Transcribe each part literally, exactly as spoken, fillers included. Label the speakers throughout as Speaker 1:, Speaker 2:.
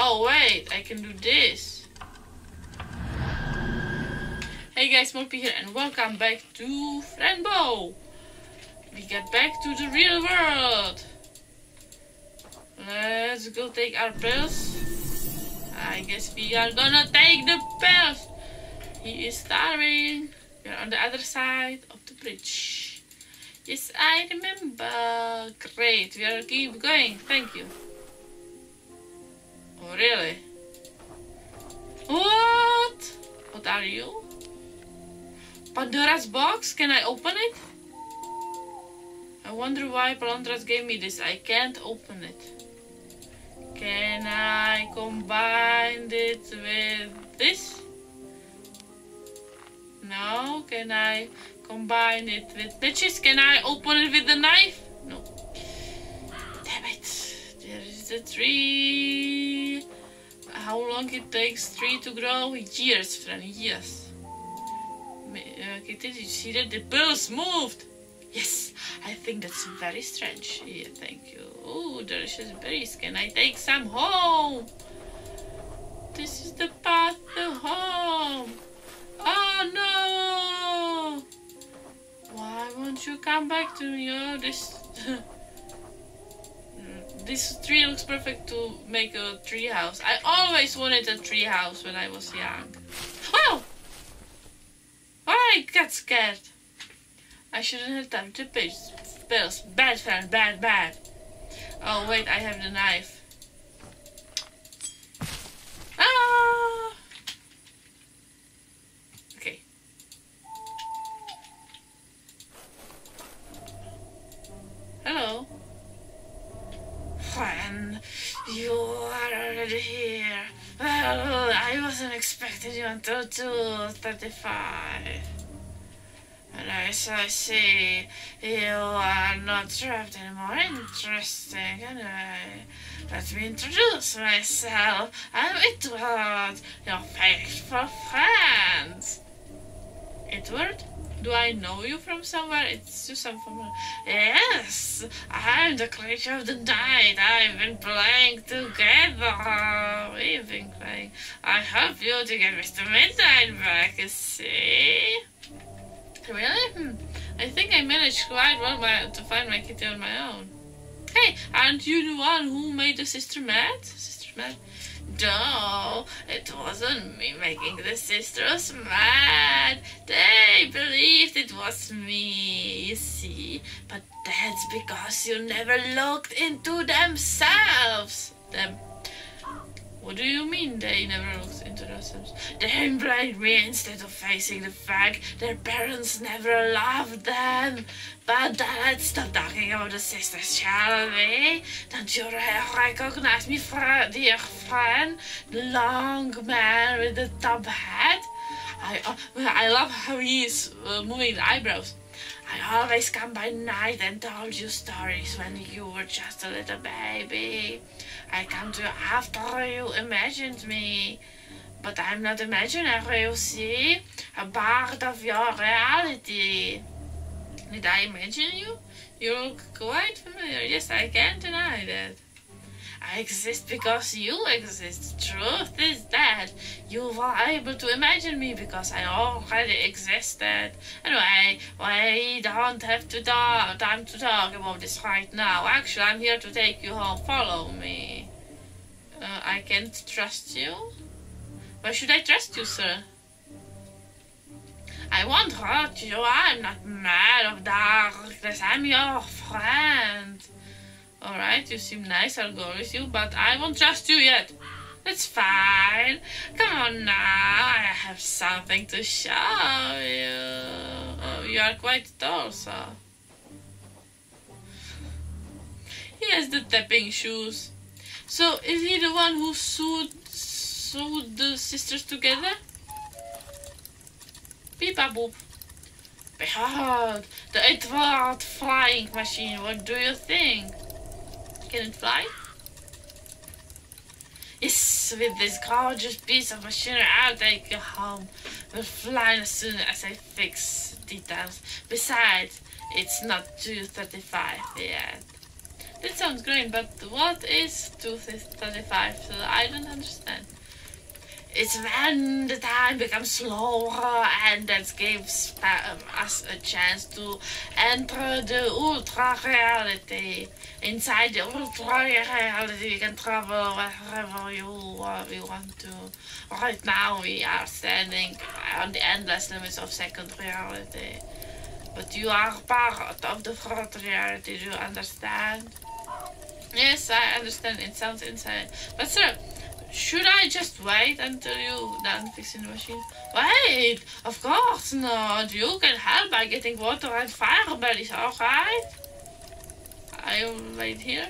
Speaker 1: Oh wait, I can do this. Hey guys, Moppy here and welcome back to Frenbo. We get back to the real world. Let's go take our pills. I guess we are gonna take the pills. He is starving. We are on the other side of the bridge. Yes, I remember. Great, we are keep going. Thank you. Oh, really? What? What are you? Pandora's box? Can I open it? I wonder why Palantras gave me this. I can't open it. Can I combine it with this? No. Can I combine it with bitches? Can I open it with the knife? No. Damn it. There is the tree. How long it takes tree to grow? Years, friend. Years. Okay, did you see that the pills moved? Yes, I think that's very strange. Yeah, thank you. Oh, delicious berries. Can I take some home? This is the path to home. Oh no! Why won't you come back to me? Oh, this this tree looks perfect to make a tree house. I always wanted a tree house when I was young. Wow! I got scared. I shouldn't have done the pills. Pills. Bad friend, bad, bad. Oh wait, I have the knife. Ah! Okay. Hello. Friend, you are already here. Well, I wasn't expecting you until two thirty-five. And as I see, you are not trapped anymore. Interesting. Anyway, let me introduce myself. I'm Edward, your faithful friend. Edward? Do I know you from somewhere? It's just some familiar. Yes, I'm the creature of the night. I've been playing together. We've been playing. I help you to get Mister Midnight back, you see? Really? Hmm. I think I managed quite well by, to find my kitty on my own. Hey, aren't you the one who made the sister mad? Sister mad? No, it wasn't me making the sisters mad. They believed it was me, you see. But that's because you never looked into themselves. Them. What do you mean they never looked into themselves? They blamed me instead of facing the fact their parents never loved them. But let's stop talking about the sisters, shall we? Don't you recognize me, friend, dear friend? The long man with the top hat? I, uh, I love how he is uh, moving the eyebrows. I always come by night and told you stories when you were just a little baby. I come to you after you imagined me. But I'm not imaginary, you see. A part of your reality. Did I imagine you? You look quite familiar. Yes, I can't deny that. I exist because you exist. Truth is that you were able to imagine me because I already existed. Anyway, we don't have to talk, time to talk about this right now. Actually, I'm here to take you home. Follow me. Uh, I can't trust you? Why should I trust you, sir? I won't hurt you. I'm not mad of darkness. I'm your friend. Alright, you seem nice, I'll go with you, but I won't trust you yet. That's fine. Come on now, I have something to show you. Oh, you are quite tall, sir. He has the tapping shoes. So, is he the one who sewed, sewed the sisters together? Peep-a-boop. Behold, the Edward flying machine. What do you think? Can it fly? Yes, with this gorgeous piece of machinery, I'll take you home. We'll fly as soon as I fix details. Besides, it's not two thirty-five yet. That sounds great, but what is two thirty-five? So I don't understand. It's when the time becomes slower and that gives um, us a chance to enter the ultra reality. Inside the ultra reality we can travel wherever you, uh, we want to. Right now we are standing on the endless limits of second reality. But you are part of the third reality, do you understand? Yes, I understand, it sounds insane. But sir, should I just wait until you done fixing the machine? Wait! Of course not! You can help by getting water and fire bellies, alright? I'll wait here.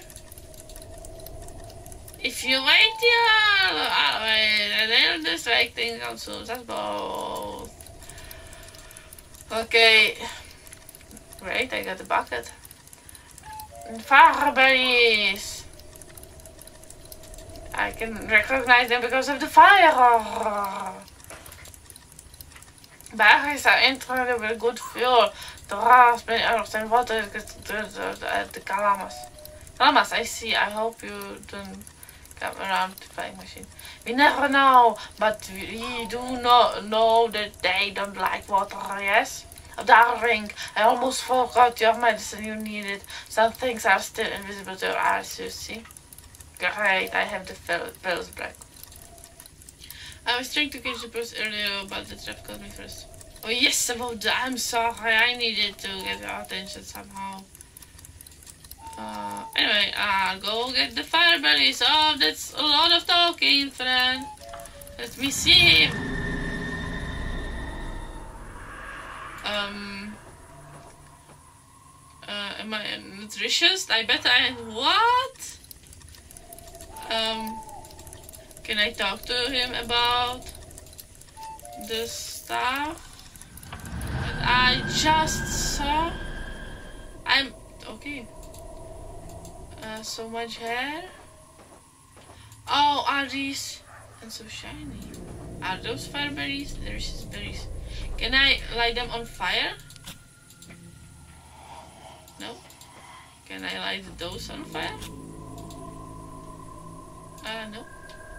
Speaker 1: If you wait here, I'll wait. And they'll just make things also. That's both. Okay. Great, I got the bucket. Fire bellies! I can recognize them because of the fire. Berries are incredibly good fuel. The raspberry earth and water is the, the, the, the calamas. Calamas, I see. I hope you don't come around the flying machine. We never know, but we do not know that they don't like water, yes? Darling, I almost forgot your medicine you needed. Some things are still invisible to your eyes, you see. Great, I have the pills back. I was trying to catch the bus earlier, but the trap caught me first. Oh yes, about that. I'm sorry. I needed to get your attention somehow. Uh, anyway, I'll go get the fire bellies. Oh, that's a lot of talking, friend. Let me see. Um. Uh, am I nutritious? I bet I. What? Um, can I talk to him about the stuff that I just saw? I'm okay. Uh, so much hair. Oh, are these and so shiny? Are those fire berries? There's berries. Can I light them on fire? No. Can I light those on fire? Uh, no.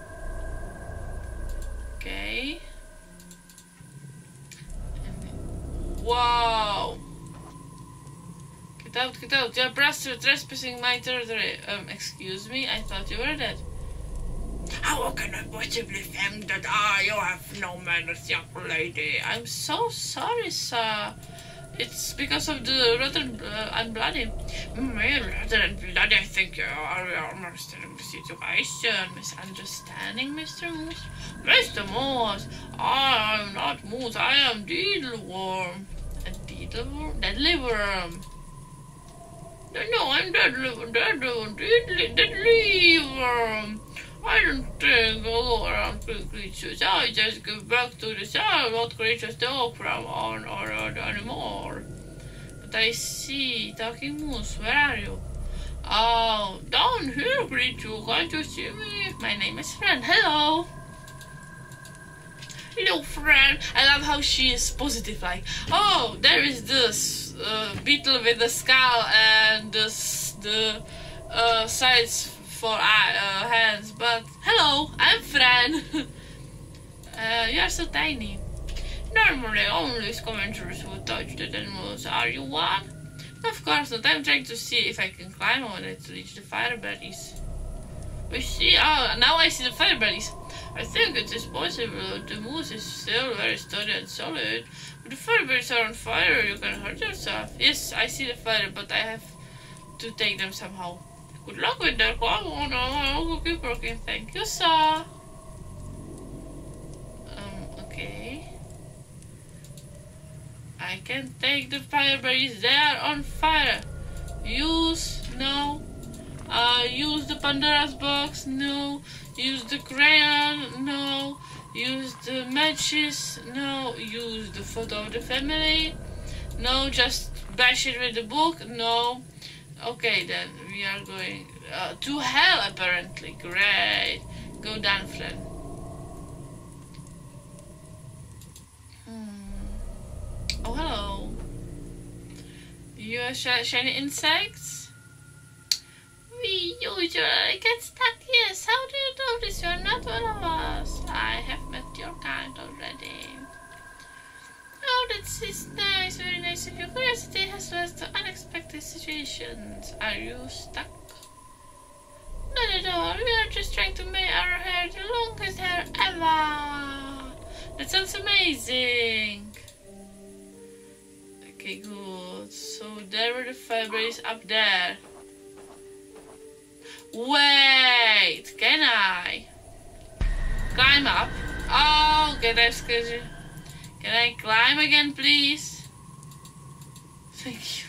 Speaker 1: Okay. And wow. Get out, get out. You're trespassing my territory. Um, excuse me? I thought you were dead. How can I possibly think that ah, you have no manners, young lady? I'm so sorry, sir. It's because of the rotten uh, and bloody. Mm, rotten and bloody, I think you are understanding the situation. Misunderstanding, Mister Moose? Mister Moose, I am not Moose, I am Deedleworm. A Deedleworm? Deadly worm. No, no, I'm Deadly, Deadly, Deadly, Deadly worm. I don't think I'll go around with creatures. I just go back to the cell what creatures talk from on or anymore. But I see, Talking Moose, where are you? Oh, down here, creature, can't you see me? My name is Friend, hello! Hello, Friend! I love how she is positive, like, oh, there is this uh, beetle with the skull and this, the uh, sides for uh, hands, but hello, I'm Fran. uh, you're so tiny. Normally, only scavengers would touch the animals. Are you one? Of course not. I'm trying to see if I can climb on it to reach the fire berries. We see. Oh, now I see the fire berries. I think it is possible. The moose is still very sturdy and solid. But the fire berries are on fire. You can hurt yourself. Yes, I see the fire, but I have to take them somehow. Good luck with that. Come on, I'll keep working. Thank you, sir. Um, okay. I can take the fire berries. They are on fire. Use, no. Uh, use the Pandora's box, no. Use the crayon, no. Use the matches, no. Use the photo of the family, no. Just bash it with the book, no. Okay, then we are going uh, to hell apparently. Great. Go down, Flynn. Hmm. Oh, hello. You are sh shiny insects? you, you're, I get stuck, yes. How do you know this? You're not one of us. I have met your kind already. Oh, that's is nice, very nice of you. Curiosity has led to unexpected situations. Are you stuck? Not at all. We are just trying to make our hair the longest hair ever. That sounds amazing. Okay, good. So there were the fibers up there. Wait, can I climb up? Oh, get that scared. Can I climb again, please? Thank you.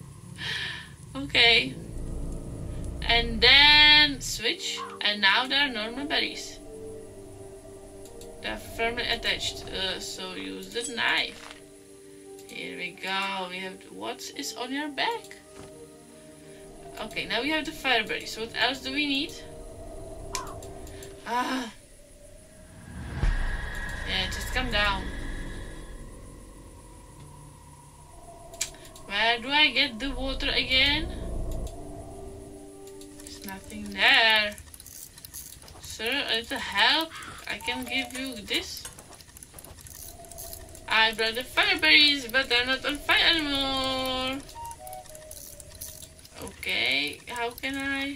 Speaker 1: Okay. And then switch. And now there are normal berries. They're firmly attached. Uh, so use the knife. Here we go. We have the, what is on your back? Okay, now we have the fire berries. So what else do we need? Ah. Yeah, just come down. Where do I get the water again? There's nothing there. Sir, a little help. I can give you this. I brought the fire berries, but they're not on fire anymore. Okay, how can I?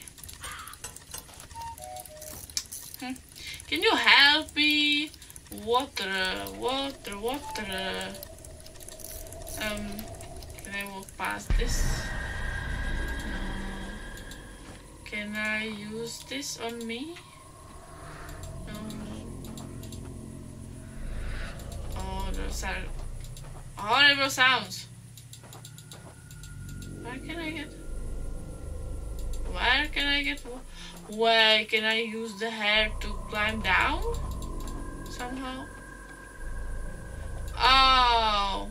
Speaker 1: Hmm. Can you help me? Water, water, water. Um, can I walk past this? No. Can I use this on me? No. Oh, those are horrible sounds. Where can I get? Where can I get? Where can I use the hair to climb down? Somehow. Oh.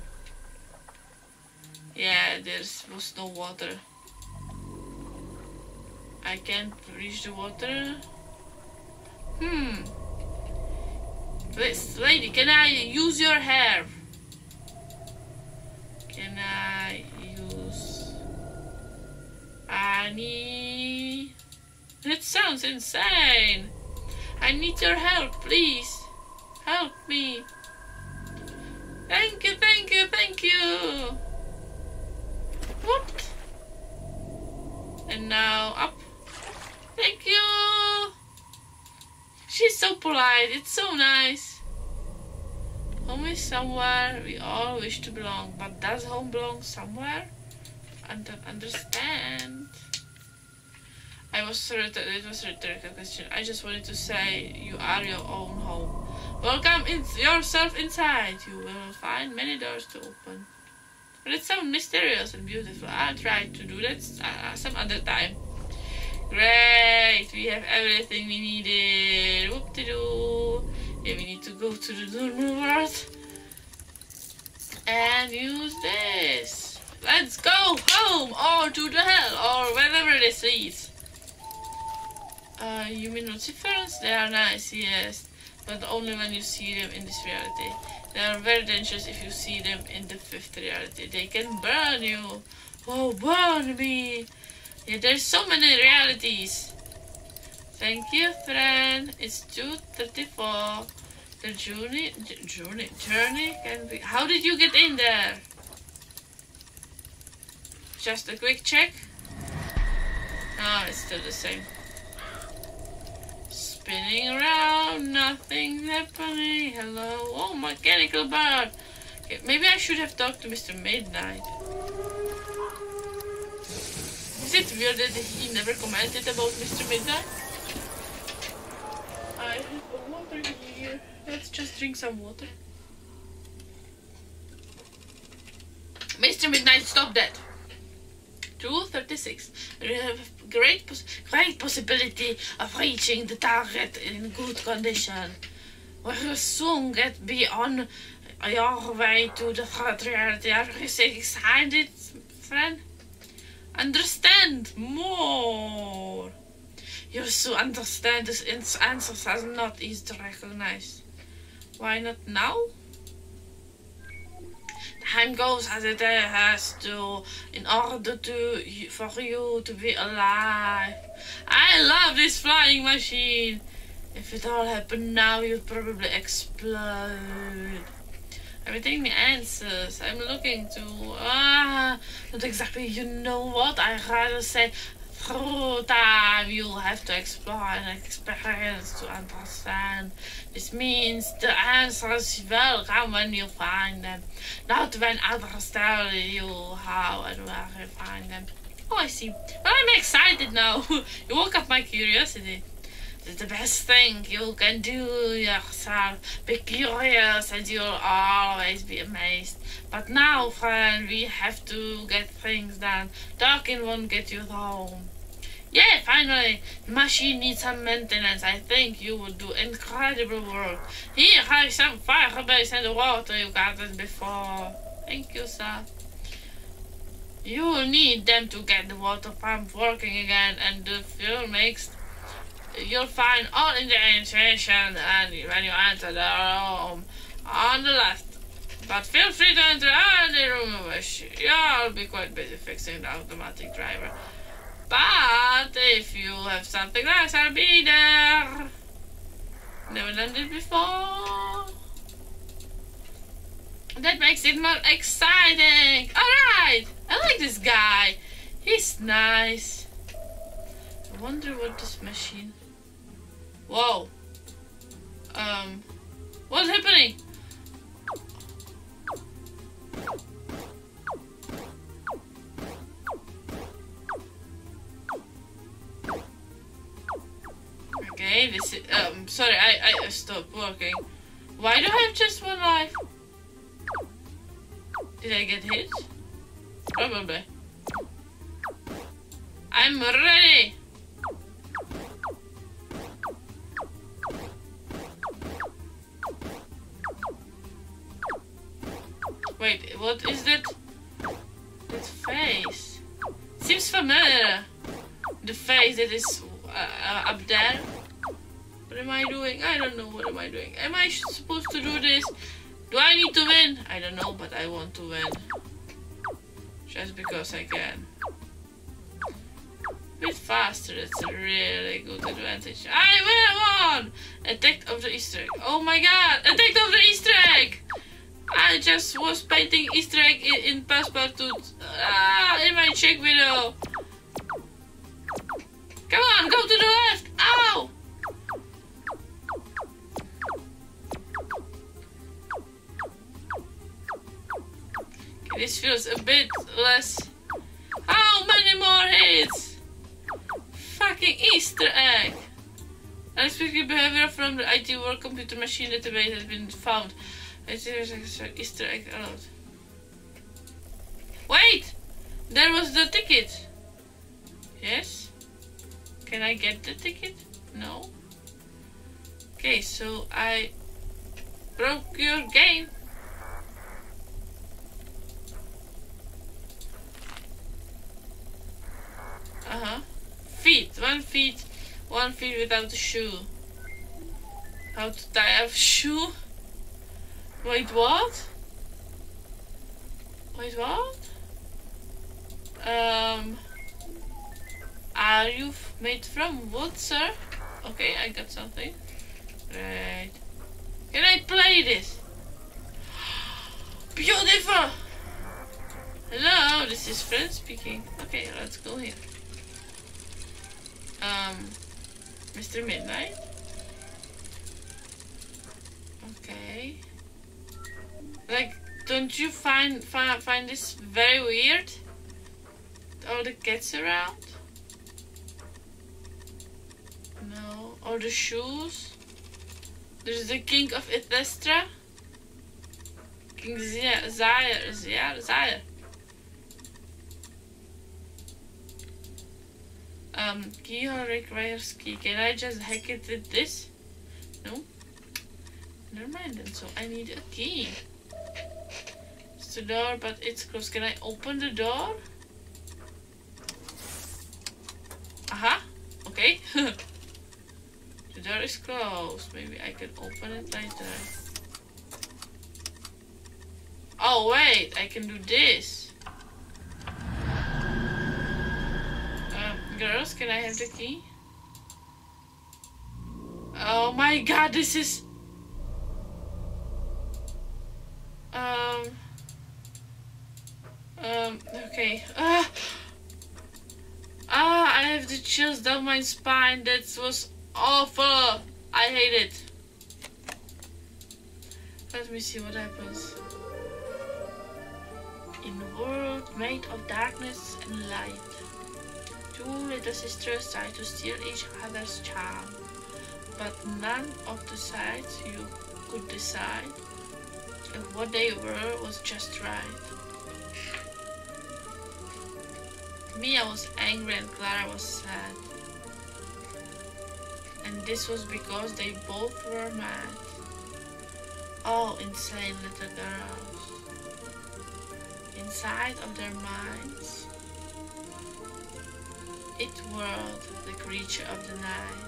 Speaker 1: Yeah, there was no water. I can't reach the water. Hmm. Please, lady, can I use your hair? Can I use... I need... It sounds insane. I need your help, please. Help me. Thank you, thank you, thank you. What? And now up. Thank you. She's so polite. It's so nice. Home is somewhere we all wish to belong. But does home belong somewhere? I don't understand. I was certain it was a rhetorical question. I just wanted to say you are your own home. Welcome in yourself inside. You will find many doors to open. But it sounds mysterious and beautiful. I'll try to do that uh, some other time. Great, we have everything we needed. Whoop-de-doo. Yeah, we need to go to the normal world and use this. Let's go home or to the hell or wherever this leads. Uh, you mean Luciferians? They are nice, yes, but only when you see them in this reality. They are very dangerous if you see them in the fifth reality. They can burn you. Oh, burn me. Yeah, there's so many realities. Thank you, friend. It's two thirty-four. The journey, journey, journey can be... How did you get in there? Just a quick check. No, it's still the same. Spinning around, nothing happening. Hello, oh, mechanical bird. Okay, maybe I should have talked to Mister Midnight. Is it weird that he never commented about Mister Midnight? I have a water here. Let's just drink some water. Mister Midnight, stop that. two thirty-six. We have a great, pos great possibility of reaching the target in good condition. We will soon get be on your way to the third reality. Are you excited, friend? Understand more. You should understand this answer are not easy to recognize. Why not now? The time goes as it has to in order to for you to be alive. I love this flying machine. If it all happened now, you'd probably explode. Everything answers. I'm looking to ah, not exactly. You know what? I rather say through time you'll have to explore and experience to understand. This means the answers will come when you find them, not when others tell you how and where you find them. Oh, I see. Well, I'm excited now. You woke up my curiosity. It's the best thing you can do yourself. Be curious and you'll always be amazed. But now, friend, we have to get things done. Talking won't get you home. Yeah, finally, the machine needs some maintenance. I think you would do incredible work. Here, have some fire base and the water you got it before. Thank you, sir. You will need them to get the water pump working again and the fuel mixed. You'll find all in the instruction and when you enter the room on the left. But feel free to enter any room you wish. You'll be quite busy fixing the automatic driver. But if you have something else, I'll be there. Never done this before. That makes it more exciting. Alright, I like this guy. He's nice. I wonder what this machine... Whoa. Um, what's happening? Okay, this is, um, sorry, I, I stopped working. Why do I have just one life? Did I get hit? Probably. I'm ready! Wait, what is that? That face? Seems familiar. The face that is uh, up there. What am I doing? I don't know. What am I doing? Am I supposed to do this? Do I need to win? I don't know, but I want to win. Just because I can. A bit faster, that's a really good advantage. I will won! Attack of the Easter egg. Oh my god! Attack of the Easter egg! I just was painting Easter egg in, in Passepartout. Ah, in my chick video. Come on, go to the left! Ow! Okay, this feels a bit less. How many more hits? Fucking Easter egg! Unexpected behavior from the I T World Computer Machine database has been found. Easter egg allowed. Wait! There was the ticket! Yes? Can I get the ticket? No? Okay, so I broke your game. Uh-huh. Feet. One feet. One feet without a shoe. How to tie a shoe? Wait, what? Wait, what? Um, are you f made from wood, sir? Okay, I got something. Right. Can I play this? Beautiful! Hello, this is Fred speaking. Okay, let's go here. Um, Mister Midnight? Okay. Like, don't you find, find find this very weird? All the cats around? No. Or the shoes? There's the King of Ithestra. King Zaire. Zaire. Zaire. Um, keyhole requires key. Can I just hack it with this? No? Never mind then. So I need a key. It's the door, but it's closed. Can I open the door? Aha. Okay. The door is closed. Maybe I can open it later. Oh wait, I can do this. Um, girls, can I have the key? Oh my god, this is... Um... Um, okay. Ah! Ah, I have the chills down my spine. That was awful. I hate it. Let me see what happens. In a world made of darkness and light, two little sisters try to steal each other's charm, but none of the sides you could decide if what they were was just right. Mia was angry and Clara was sad. And this was because they both were mad. Oh, insane little girls. Inside of their minds, it whirled the creature of the night.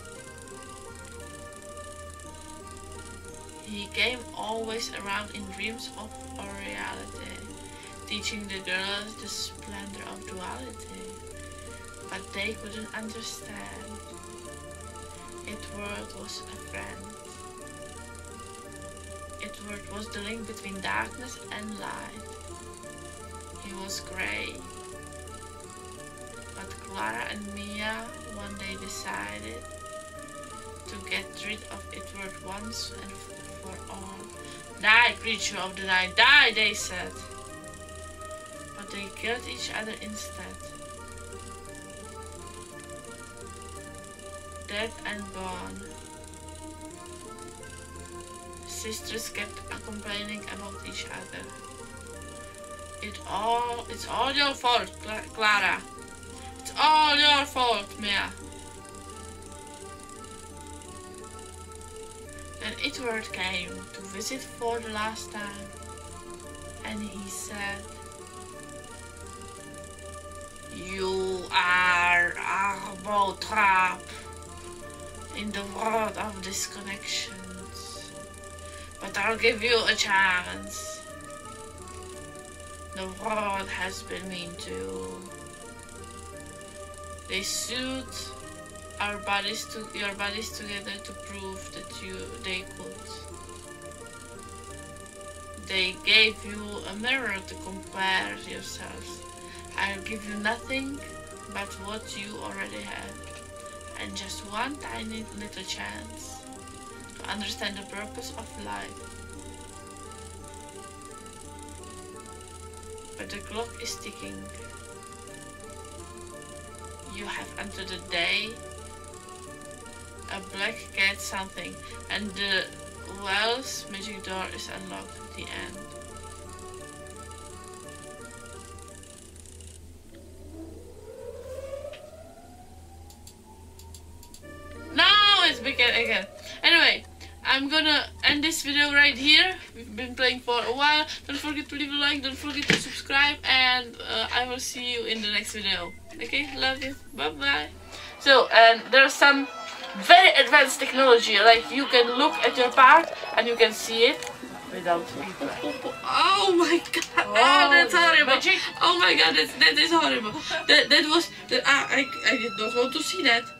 Speaker 1: He came always around in dreams of our reality, teaching the girls the splendor of duality, but they couldn't understand. Edward was a friend. Edward was the link between darkness and light. He was grey. But Clara and Mia one day decided to get rid of Edward once and for all. Die, creature of the night, die, they said. But they killed each other instead. Dead and gone. Sisters kept complaining about each other. It all, it's all your fault, Clara. It's all your fault, Mia. Then Edward came to visit for the last time, and he said, "You are a boat trap in the world of disconnections, but I'll give you a chance. The world has been mean to you. They sewed our bodies to your bodies together to prove that you they could. They gave you a mirror to compare yourselves. I'll give you nothing but what you already have, and just one tiny little chance to understand the purpose of life. But the clock is ticking. You have entered the day, a black cat something, and the Wells magic door is unlocked at the end." No, it's begin again. Anyway, I'm gonna end this video right here. We've been playing for a while. Don't forget to leave a like, don't forget to subscribe, and uh, I will see you in the next video. Okay, love you, bye bye. So, and there's some very advanced technology, like you can look at your part and you can see it without people. Oh my god, oh, oh, that's horrible. Magic. Oh my god, that's, that is horrible. That, that was, that, I, I, I did not want to see that.